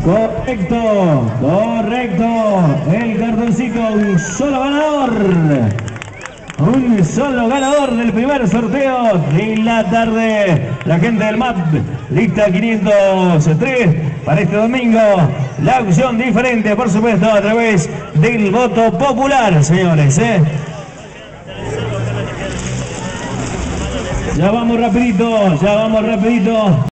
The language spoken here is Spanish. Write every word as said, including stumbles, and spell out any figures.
Correcto, correcto. El cartoncito, un solo ganador. Un solo ganador del primer sorteo de la tarde. La gente del M A P, lista quinientos tres para este domingo. La opción diferente, por supuesto, a través del voto popular, señores. ¿eh? Ya vamos rapidito, ya vamos rapidito.